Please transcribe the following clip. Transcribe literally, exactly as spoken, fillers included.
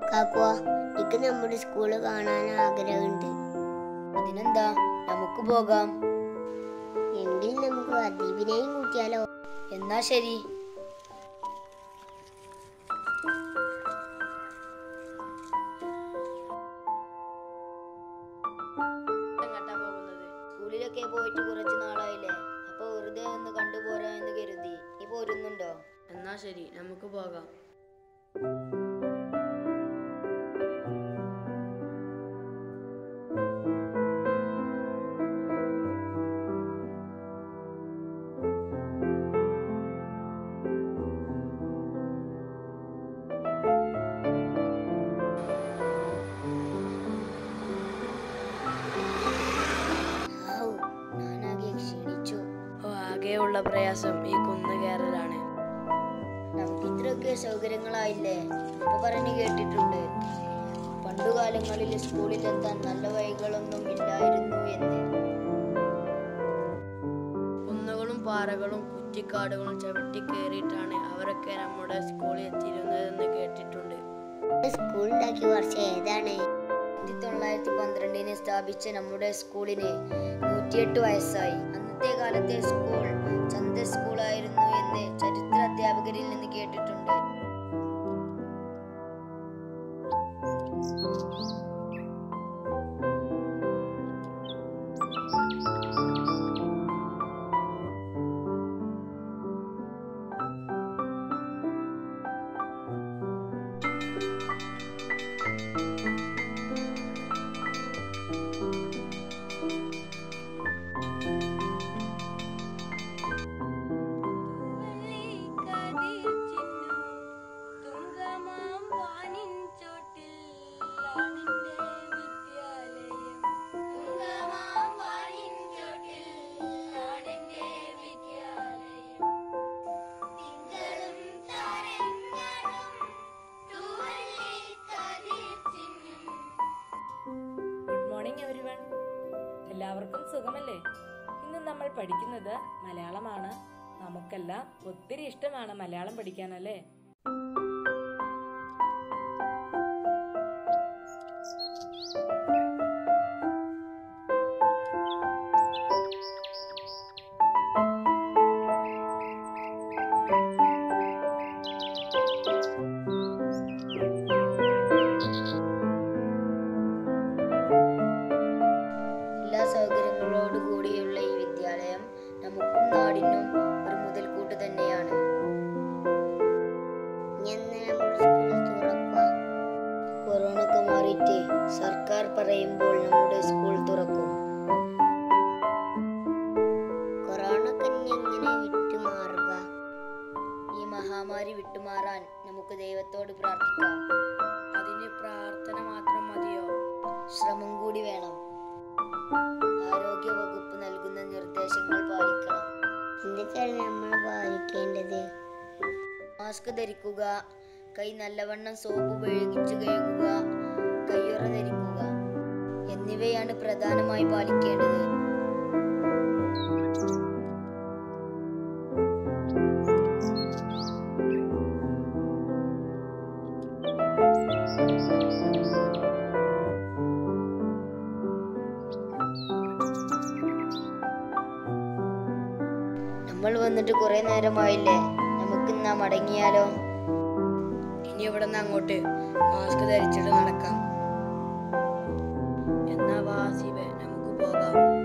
കാക്കുവാ, എനിക്ക് നമ്മുടെ സ്കൂള് കാണാൻ ആഗ്രഹമുണ്ട്. അതിനെന്താ, നമുക്ക് പോകാം. എങ്കിൽ നമുക്ക് അദീപിനെയും കൂട്ടിയാലോ? എന്നാ ശരി. സ്കൂളിലൊക്കെ പോയിട്ട് കുറച്ച് നാളായില്ലേ, അപ്പൊ വെറുതെ ഒന്ന് കണ്ടുപോരാ എന്ന് കരുതി. നീ പോരുന്നുണ്ടോ? എന്നാ ശരി, നമുക്ക് പോകാം. ആകെയുള്ള പ്രയാസം ഈ കുന്നു കയറലാണ്. നമുക്ക് ഇത്രയൊക്കെ സൗകര്യങ്ങളായില്ലേ? ഇപ്പൊ പറഞ്ഞു കേട്ടിട്ടുണ്ട് പണ്ടുകാലങ്ങളിൽ സ്കൂളിൽ എത്താൻ നല്ല വഴികളൊന്നും ഇല്ലായിരുന്നു എന്ന്. കുന്നുകളും പാറകളും കുറ്റിക്കാടുകളും ചവിട്ടി കയറിയിട്ടാണ് അവരൊക്കെ നമ്മുടെ സ്കൂളിൽ എത്തിയിരുന്നതെന്ന് കേട്ടിട്ടുണ്ട്. സ്കൂൾ ഉണ്ടാക്കിയ വർഷം ഏതാണ്? ആയിരത്തി തൊള്ളായിരത്തി പന്ത്രണ്ടിന് സ്ഥാപിച്ച നമ്മുടെ സ്കൂളിന് നൂറ്റിയെട്ട് വയസ്സായി. അന്നത്തെ കാലത്തെ സ്കൂൾ ചന്ത സ്കൂളായിരുന്നു എന്ന് ചരിത്ര അധ്യാപകരിൽ നിന്ന് കേട്ടിട്ടുണ്ട്. എല്ലാവർക്കും സുഖമല്ലേ? ഇന്ന് നമ്മൾ പഠിക്കുന്നത് മലയാളമാണ്. നമുക്കെല്ലാം ഒത്തിരി ഇഷ്ടമാണ് മലയാളം പഠിക്കാനല്ലേ? സൗകര്യങ്ങളോടുകൂടിയുള്ള ഈ വിദ്യാലയം നമുക്കും നാടിനും ഒരു മുതൽക്കൂട്ട് തന്നെയാണ്. കൊറോണ ഒക്കെ മാറിയിട്ട് സർക്കാർ പറയുമ്പോൾ നമ്മുടെ സ്കൂൾ തുറക്കും. കൊറോണ എങ്ങനെ വിട്ടുമാറുക? ഈ മഹാമാരി വിട്ടുമാറാൻ നമുക്ക് ദൈവത്തോട് പ്രാർത്ഥിക്കാം. അതിന് പ്രാർത്ഥന മാത്രം മതിയോ? ശ്രമം കൂടി വേണം. ആരോഗ്യ വകുപ്പ് നൽകുന്ന നിർദ്ദേശങ്ങൾ പാലിക്കണം. എന്തൊക്കെയാണ് നമ്മൾ പാലിക്കേണ്ടത്? മാസ്ക് ധരിക്കുക, കൈ നല്ലവണ്ണം സോപ്പ് ഉപയോഗിച്ച് കഴുകുക, കയ്യുറ ധരിക്കുക എന്നിവയാണ് പ്രധാനമായി പാലിക്കേണ്ടത്. നമ്മൾ വന്നിട്ട് കുറെ നേരമായില്ലേ, നമുക്ക് നാം മടങ്ങിയാലോ? ഇനി ഇവിടെ നിന്ന് അങ്ങോട്ട് മാസ്ക് ധരിച്ചിട്ട് നടക്കാം. എന്നാ വാ സീബേ, നമുക്ക് പോകാം.